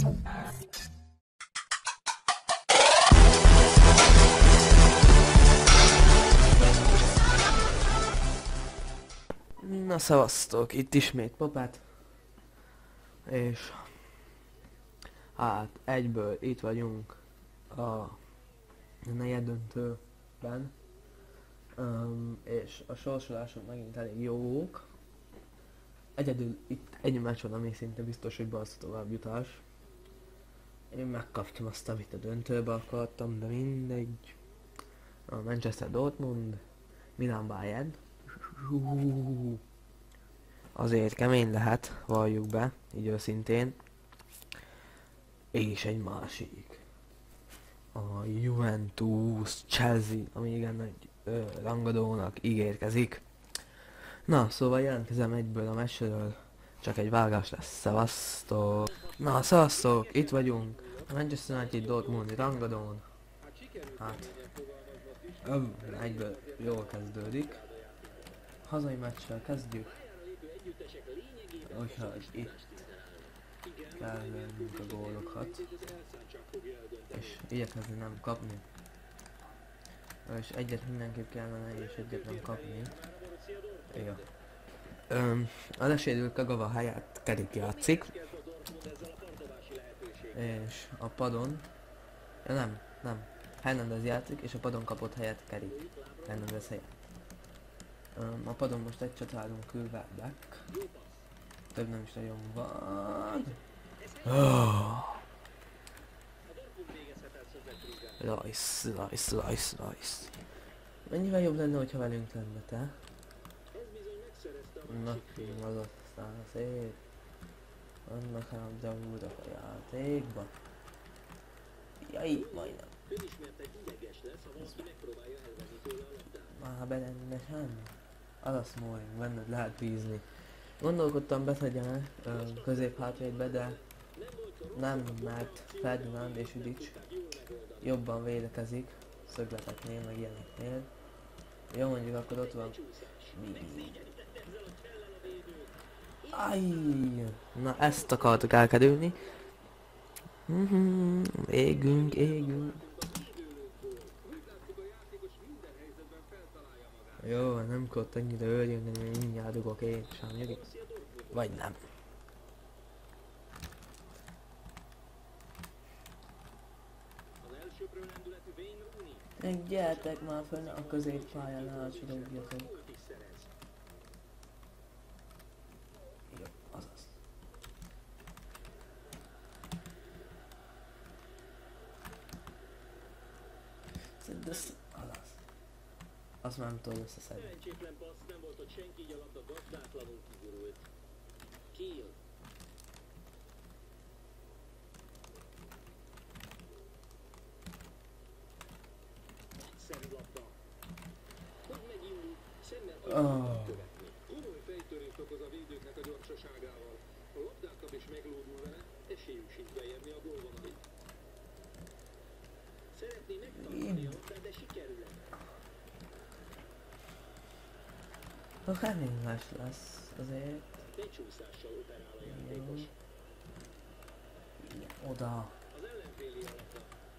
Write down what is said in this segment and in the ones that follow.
Na szevasztok, itt ismét Popát. És hát egyből itt vagyunk a negyeddöntőben. És a sorsolások megint elég jók. Egyedül itt egy meccs van, ami szinte biztos, hogy Barca továbbjutás. Én megkaptam azt, amit a döntőbe akartam, de mindegy. A Manchester Dortmund, Milan Bayern. Azért kemény lehet, valljuk be, így őszintén. És egy másik. A Juventus Chelsea, ami igen nagy rangadónak ígérkezik. Na, szóval jelentkezem egyből a meccsről. Csak egy vágás lesz. Szevasztok! Na, szevasztok! Itt vagyunk. A Manchester United Dortmundi rangadón. Hát, egyből jól kezdődik. Hazai meccsel kezdjük. Úgyhogy itt kell lennünk a gólokat. És igyekezni nem kapni. És egyet mindenképp kellene, és egyet nem kapni. Ja. A lesérült Kagawa helyett Kerik játszik. És a padon... Ja nem. Hernandez játszik, és a padon kapott helyett Kerik. Hernandez helyett. A padon most egy csatárunk Külverbeck. Több nem is nagyon van. Rice. Mennyivel jobb lenne, hogyha velünk lenne, te? Na, az aztán szép. Annak ám gyavultak a játékba. Jaj, majdnem. Már berendesen. Az Smalling, benned lehet bízni. Gondolkodtam betegyem középhátvédbe, de nem, mert Ferdinand és Vidic jobban védekezik szögleteknél, meg ilyeneknél. Jó, mondjuk akkor ott van Ajj! Na ezt akartuk elkerülni. Égünk. Jó, nem kott annyira őrjönni, hogy mindjárt dugok én sem, vagy nem. Gyertek már fönn a középpályán, elcsorogjatok. Jó, azaz. Szedd össze, azaz. Azt már nem tudod összeszedni. Szerencsétlen passz, nem volt ott senki, így a labda gazdátlanul kigurult. Kiel. Nagyszerű labda. Hogy megindul, szemmel tudják követni. Komoly fejtörést okoz a védőknek a gyorsaságával. A labdát kap és meglódul vele, esélyük sincs beérni a gólvonalig. Szeretné megtartani a labdát, de sikerül-e? Reményes lesz azért. Becsúszással operál a játékos. Oda. Az ellenféli a labda.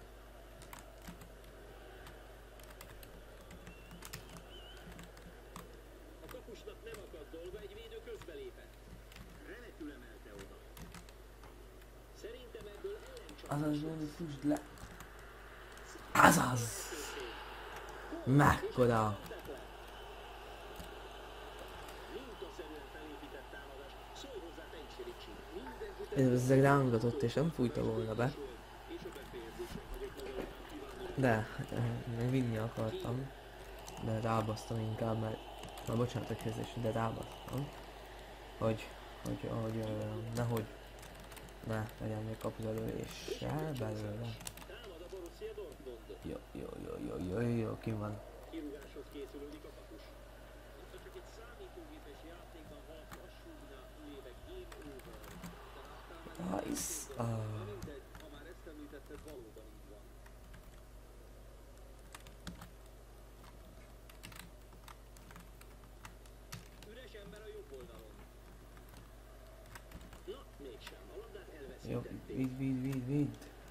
A kapusnak nem akadt dolga, egy védő közbelépett. Remekül emelte oda. Szerintem ebből ellencsapás. Azaz, Zsóni, fusd le. Azaz! Mekkora! Ez rángatott és nem fújta volna be. De, még vinni akartam. De rábasztam inkább, mert... Na bocsánat, hogy kezdés, de rábasztam. Hogy nehogy ne legyen még kapuzalövéssel belőle. Jó, ki van. Kirúgáshoz készülődik a kapus. Mintha csak egy számítógépes játékban halk lassúbbnál újévek game over. Nice. Mindegy, ha már ezt említetted, valóban így van. Üres ember a jobb oldalon. Na, mégsem. A labdát elveszi. Jó, vidd.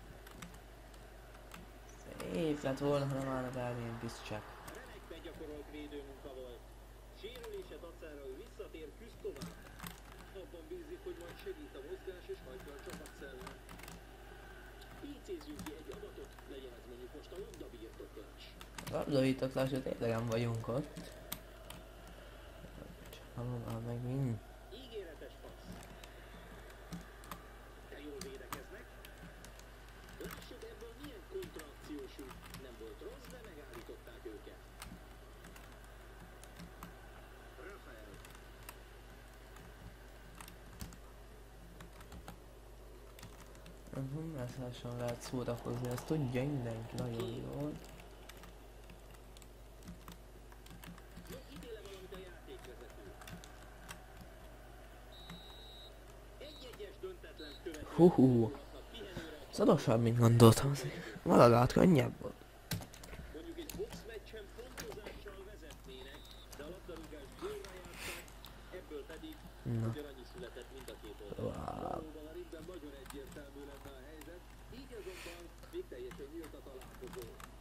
Szép lett volna, ha nem állnak el ilyen piszcsák. Remekben gyakorolt védőmunka volt. Sérülése dacára ő visszatér, küzd tovább. Abban bízik, hogy majd segít a mozgás és hajtja a csapatszellem. Ícézzünk ki egy adatot, legyen ez mondjuk most a labdabirtoklás. Labdabirtoklásra tényleg vagyunk ott. Csak meg mind. Ígéretes passz. De jól védekeznek. Lássuk ebből milyen kontraakciós út. Nem volt rossz, de megállították őket. Rafael. Humlászáson lehet szórakozni, ezt tudja mindenki nagyon jól. Ítélem valamit a játékvezető. Egy-egyes döntetlen Hú. Szorosabb, mint gondoltam. Valahol könnyebb volt. mondjuk egy boxmeccsen pontozással vezetnének, de a labdarúgás gólra jártak, ebből pedig Na. ugyanannyi született mind a két oldalon. Wow. Valóban a ringben nagyon egyértelmű lenne a helyzet, így azonban még teljesen nyílt a találkozó.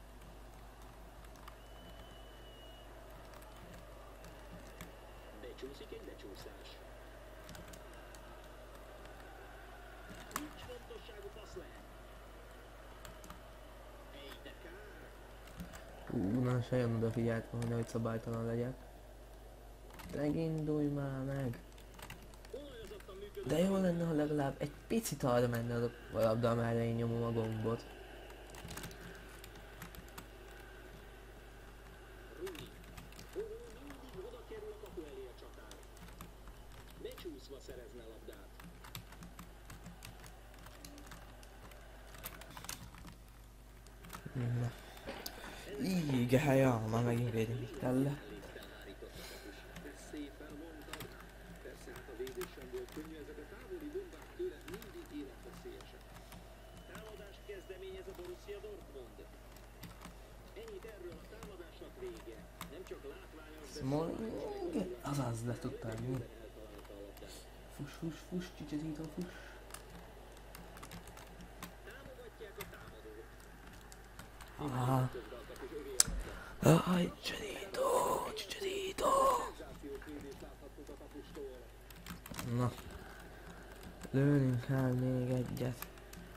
Becsúszik egy lecsúszás. Kulcsfontosságú passz lehet. Egy de kár. Na, se jön odafigyelt volna, hogy szabálytalan legyek. Megindulj már meg! Olajozottan működő. De jó lenne, ha legalább egy picit arra menne a labda, amerre én nyomom a gombot. Rooney. Mindig oda kerül a kapu elé a csatár. Becsúszva szerezne labdát. Na. Igen, már megint védeni kell. Elégten hárított a kapus. De szépen mondtad. Persze hát a védés sem volt könnyű, ezek a távoli bombák tőle mindig életveszélyesek. Támadást kezdeményez a Borussia Dortmund. Ennyit erről a támadásnak vége. Nem csak látványos, de Smalling, azaz le tudtál mi? eltalálta a labdát. Fuss, Csicserító, fuss. Támogatják a támadót. Ah. Közben a kapus övé a labda. Aj, Csicserító. Szenzációs védést láthattunk a kapustól. Na. Lőnünk kell még egyet.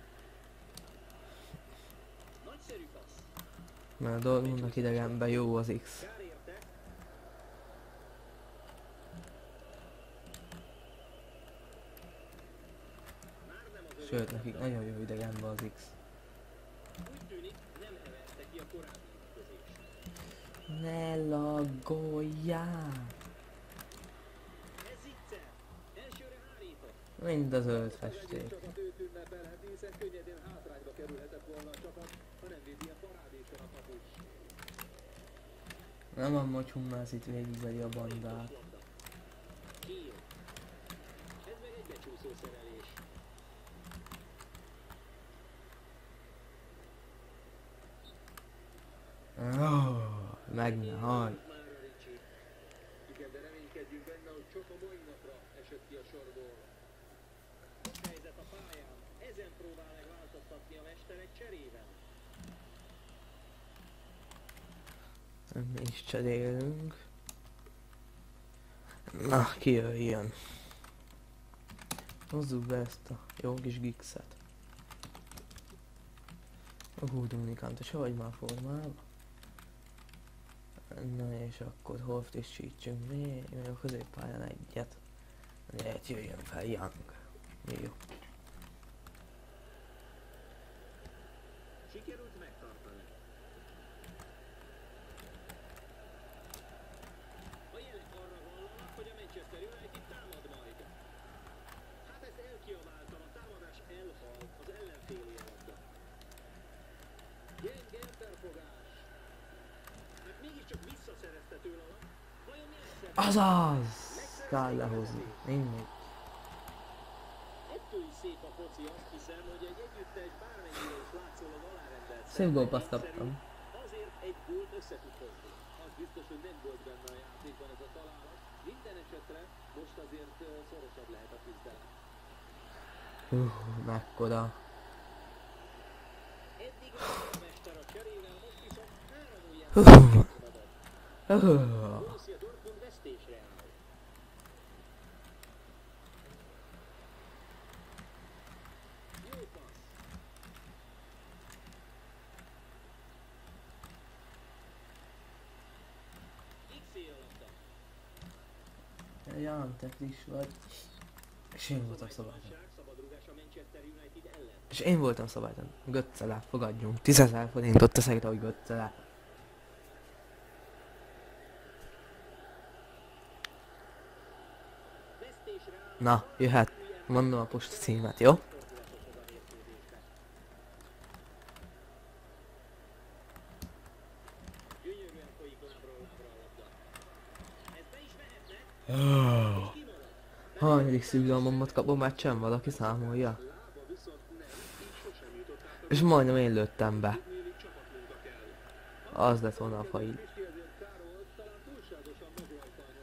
Nagyszerű passz. Mert a Dortmundnak idegenben jó az X. Kár érte. Már nem az övé Sőt, a nekik labda. nagyon jó idegenben az X. Úgy tűnik, nem heverte ki a korábbi ütközést. Ne laggoljál! Ez Zicser. Elsőre hárított. Mind a zöld festék. Csapat őt ünnepelheti, hiszen könnyedén hátrányba kerülhetett volna a csapat, ha nem védi a parádéson a kapus. Nem a mocsummász itt végigveri a bandát. Labda. Kiel. Ez meg egy becsúszó szerelés. Oh, meg ne haj. Már a Ricsi. Igen, de reménykedjünk benne, hogy csak a mai napra esett ki a sorból. Helyzet a pályán. Ezen próbál meg változtatni a mester egy cserével. Mi is cserélünk. Na, ki jöjjön. Hozzuk be ezt a jó kis gixet. Dominikánta, se vagy már formában? Na és akkor hol frissítsünk még a középpályán egyet. Lehet jöjjön fel Young. Jó. Sikerült megtartani. A jelek arra vallanak, hogy a Manchester United támad majd. Hát ezt elkiabáltam, a támadás elhal, az ellenféli a labda. Gyenge felfogás. Hát mégiscsak visszaszerezte tőle a labda. Vajon mi lesz? Azaz! Kell lehozni. Mindegy. Ettől is szép a foci, azt hiszem, hogy egy együttes bármennyire is látszólag alárendelt Szép gólpaszt egyszerű, kaptam. azért egy gólt össze tud hozni. Az biztos, hogy nem volt benne a játékban ez a találat. Minden esetre most azért szorosabb lehet a küzdelem. Mekkora. Eddig a mester a cserével, most viszont 3 új Hú. embert szabadon. Borussia Dortmund vesztésre áll. Jó passz. X-é a labda. Jan, te friss vagy. És én voltam szabálytalan. Szabálytalanság, szabadrúgás a Manchester United ellen. És én voltam szabálytalan. Göccele, fogadjunk. 10 000 forintot teszek rá, hogy Göccele. Vesztésre áll. Na, jöhet. Mondom a posta címet, jó? Fordulatokhoz a mérkőzésben. Gyönyörűen folyik lábról lábra a labda. Ez be is mehetne, és kimarad. Hanyadik szívrohamomat kapom meccsen, valaki számolja? Lába viszont nem, így sosem jutott át a És majdnem én lőttem be. tudnélik csapatmunka kell. Az lett volna a fail. Pisti ezért Károlt, talán túlságosan megy rajta a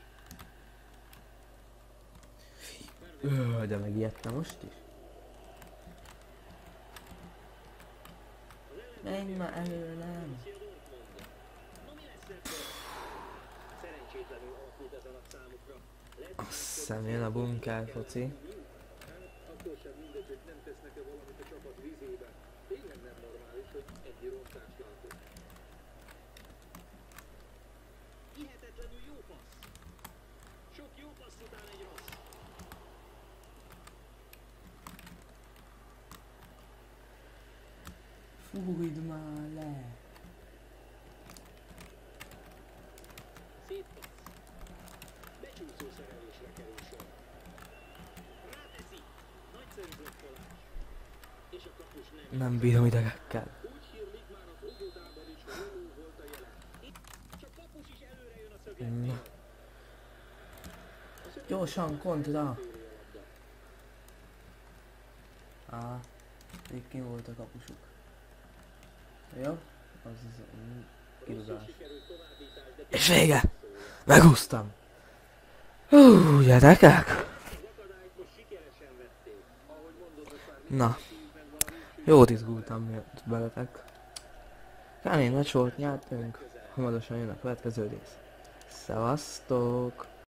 nyomás. De megijedtem most is. Menj már előlem. Borussia Dortmund. Na mi lesz ebből? Szerencsétlenül alakult ez alatt számukra. Azt hiszem jön a bunker foci. Attól sem mindegy, hogy nem tesznek-e valamit a csapat vízébe. Tényleg nem normális, hogy ennyi rontást látunk. Hihetetlenül jó passz. Sok jó passz után egy rossz. Fújd már le. Szép passz. Becsúszó szerelésre kerül sor. Ráteszi. Nagyszerű blokkolás. És a kapus Nem bírom idegekkel. úgy hírlik már az óvodában is, hogy jó volt a jele. Itt csak kapus is előre jön a Na. szögletnél. Gyorsan kontra. Téri a labda. Még kim volt a kapusuk. Jó? Az kirúgás. Sikerült továbbítás, de És vége! Megúsztam! Gyerekek! az akadályt most sikeresen vették. Ahogy mondod, most már Na, szívben valami jót izgultam miatt veletek. Kemény meccs volt, nyertünk. Hamarosan jön a következő rész. Szevasztok!